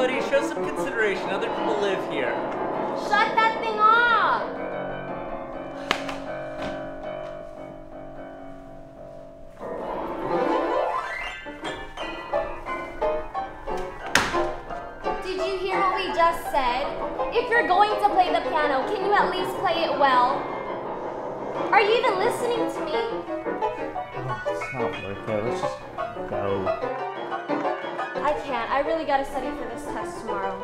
buddy, show some consideration. Other people live here. Shut that thing off! Did you hear what we just said? If you're going to play the piano, can you at least play it well? Are you even listening to me? It's not worth it. Let's just go. I can't. I really gotta study for this test tomorrow.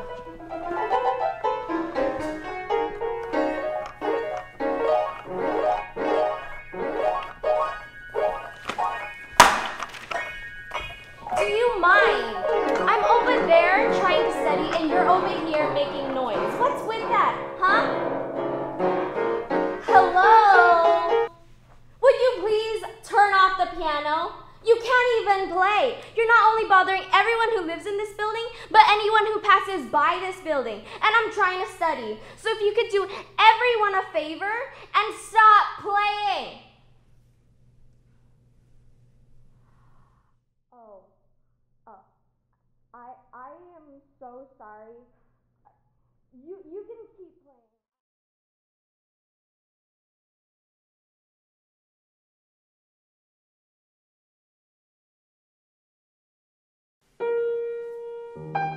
Do you mind? I'm over there trying to study and you're over here making noise. What's with that, huh? Hello? Would you please turn off the piano? You can't even play. You're not only bothering everyone who lives in this building, but anyone who passes by this building. And I'm trying to study. So if you could do everyone a favor and stop playing. I am so sorry. You can keep playing.